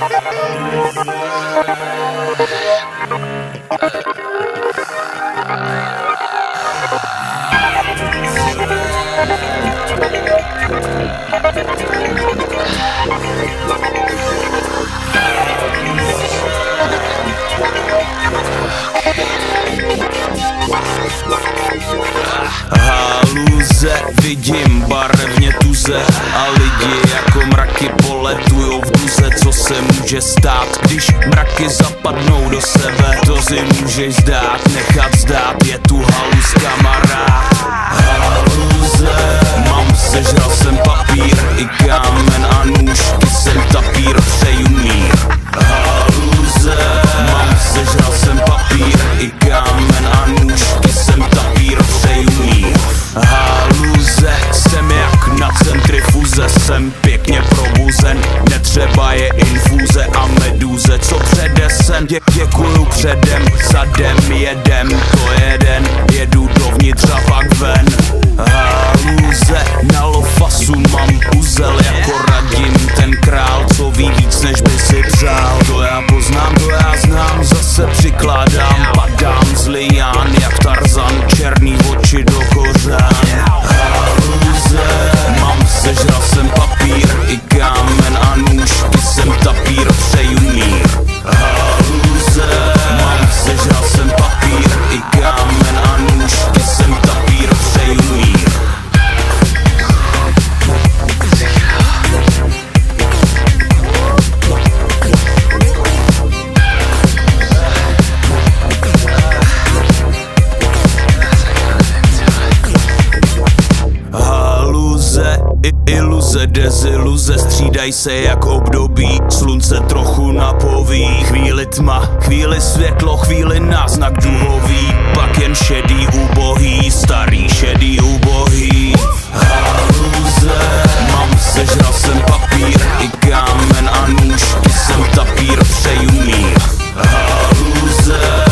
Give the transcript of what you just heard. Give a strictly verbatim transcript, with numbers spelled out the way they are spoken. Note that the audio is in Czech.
Haluze, vidím barevně tuze a lidi jako mraky poletujou v duze. Co se může stát, když mraky zapadnou do sebe? To si můžeš zdát, nechat zdát, je tu haluz kamarád. Haluze, mám, sežral jsem papír i kámen a nůžky, jsem tapír, přeju mír. Haluze, mám, sežral jsem papír i kámen a nůžky, jsem tapír, přeju mír. Haluze, jsem jak na centrifuze, jsem pěkně probuzen, netřeba je infuze a meduze, co předesen, dě, děkuju předem, zadem jedem, to jeden, jedu dovnitř a pak ven. Haluze, na lofasu mám uzel jako Radim, ten král, co ví víc než by si přál. To já poznám, to já znám, zase přikládám, padám z lián jak Tarzan, černý oči do kořán. Haluze, mám, sežral jsem papír i kámen a nůžky, jsem tapír, přeju mír. Haluze, mám, sežral jsem papír i kámen a nůžky, jsem tapír, přeju mír. Iluze, deziluze, střídaj se jak období, slunce trochu napoví. Chvíli tma, chvíli světlo, chvíli náznak duhový, pak jen šedý ubohý, starý šedý ubohý. Haluze, mám, sežral jsem papír i kámen a nůžky, jsem tapír, přeju mír. Haluze,